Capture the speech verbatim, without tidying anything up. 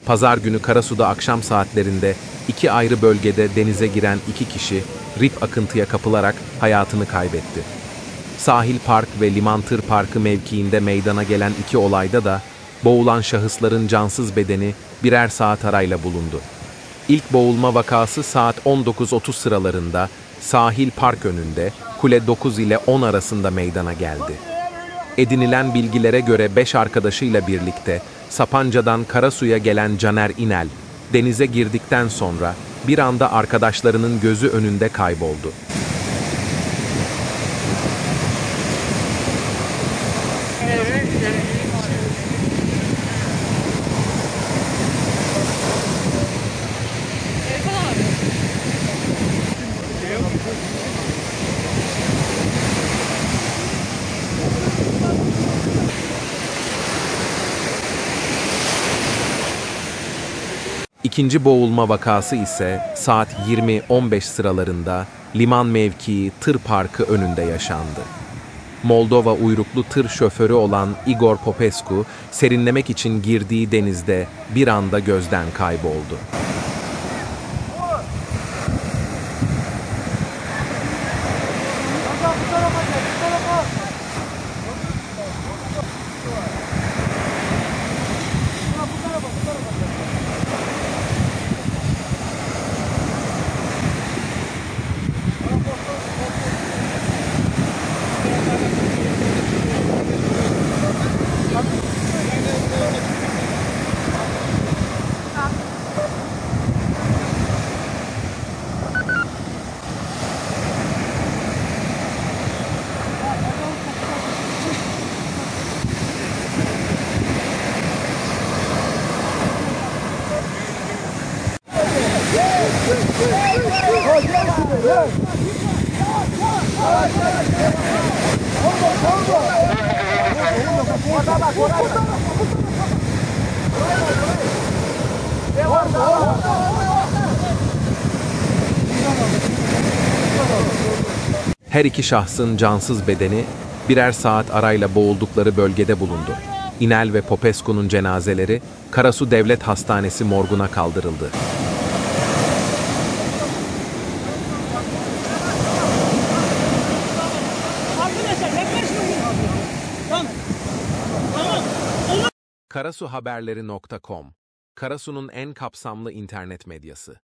Pazar günü Karasu'da akşam saatlerinde iki ayrı bölgede denize giren iki kişi rip akıntıya kapılarak hayatını kaybetti. Sahil Park ve Liman Tır Parkı mevkiinde meydana gelen iki olayda da boğulan şahısların cansız bedeni birer saat arayla bulundu. İlk boğulma vakası saat on dokuz otuz sıralarında Sahil Park önünde Kule dokuz ile on arasında meydana geldi. Edinilen bilgilere göre beş arkadaşıyla birlikte Sapanca'dan Karasu'ya gelen Caner İnel, denize girdikten sonra bir anda arkadaşlarının gözü önünde kayboldu. İkinci boğulma vakası ise saat yirmi on beş sıralarında liman mevkii Tır Parkı önünde yaşandı. Moldova uyruklu tır şoförü olan Igor Popescu, serinlemek için girdiği denizde bir anda gözden kayboldu. Her iki şahsın cansız bedeni birer saat arayla boğuldukları bölgede bulundu. İnel ve Popescu'nun cenazeleri Karasu Devlet Hastanesi morguna kaldırıldı. Karasuhaberleri nokta com, Karasu'nun en kapsamlı internet medyası.